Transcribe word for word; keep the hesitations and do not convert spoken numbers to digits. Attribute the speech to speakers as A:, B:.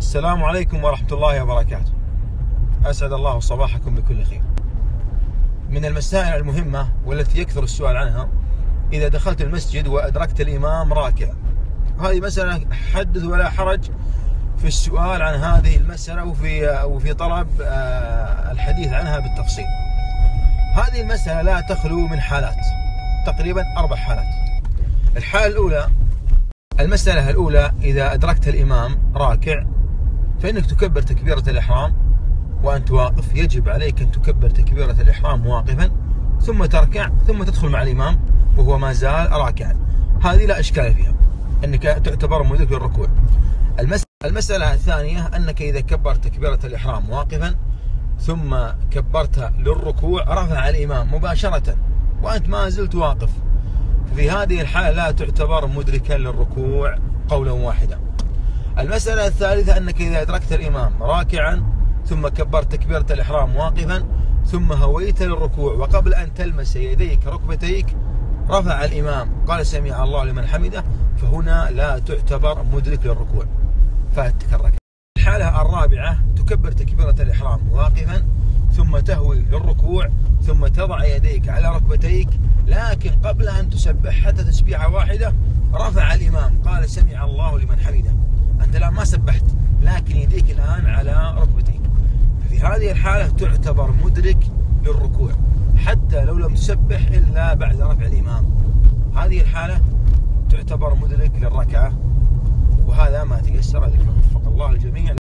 A: السلام عليكم ورحمة الله وبركاته. أسعد الله صباحكم بكل خير. من المسائل المهمة والتي يكثر السؤال عنها إذا دخلت المسجد وأدركت الإمام راكع. هذه مسألة حدث ولا حرج في السؤال عن هذه المسألة وفي وفي طلب الحديث عنها بالتفصيل. هذه المسألة لا تخلو من حالات، تقريبا أربع حالات. الحالة الأولى، المسألة الأولى إذا أدركت الإمام راكع فإنك تكبر تكبيرة الإحرام وأنت واقف. يجب عليك أن تكبر تكبيرة الإحرام واقفا ثم تركع ثم تدخل مع الإمام وهو ما زال راكعا. هذه لا إشكال فيها، أنك تعتبر مدرك للركوع. المسألة الثانية أنك إذا كبرت تكبيرة الإحرام واقفا ثم كبرت للركوع رفع الإمام مباشرة وأنت ما زلت واقف، في هذه الحالة لا تعتبر مدركا للركوع قولا واحدا. المسألة الثالثة أنك إذا أدركت الإمام راكعا ثم كبرت تكبيرة الإحرام واقفا ثم هويت للركوع وقبل أن تلمس يديك ركبتيك رفع الإمام قال سمع الله لمن حمده، فهنا لا تعتبر مدرك للركوع، فاتك الركعة. الحالة الرابعة تكبر تكبيرة الإحرام واقفا ثم تهوي للركوع ثم تضع يديك على ركبتيك، لكن قبل أن تسبح حتى تسبيحة واحدة رفع الإمام قال سمع الله لمن حمده. أنت الآن ما سبحت لكن يديك الآن على ركبتيك، ففي هذه الحالة تعتبر مدرك للركوع حتى لو لم تسبح إلا بعد رفع الإمام. هذه الحالة تعتبر مدرك للركعة، وهذا ما تيسر لكم. وفق الله الجميع.